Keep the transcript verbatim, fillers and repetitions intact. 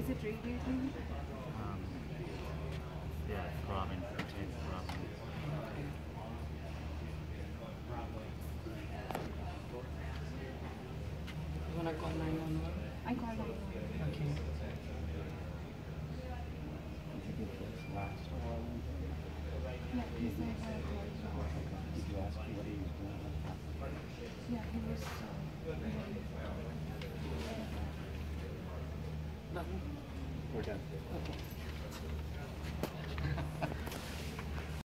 Is it really? Um, yeah, ramen, potato ramen. You wanna call nine one one? I call nine one one. Okay. Did you get this last one? Yeah, he said I called you. Did you ask him what he was doing? Yeah, he was. Uh, Done. We're done. Okay.